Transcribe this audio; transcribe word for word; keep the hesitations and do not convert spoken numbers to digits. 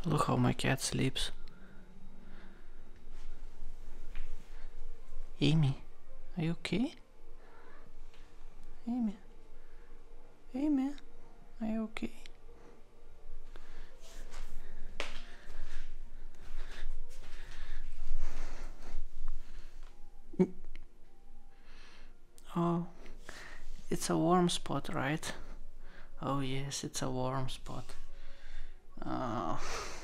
Look how my cat sleeps. Amy, are you okay? Amy, Amy, are you okay? Oh, it's a warm spot, right? Oh yes, it's a warm spot. Oh.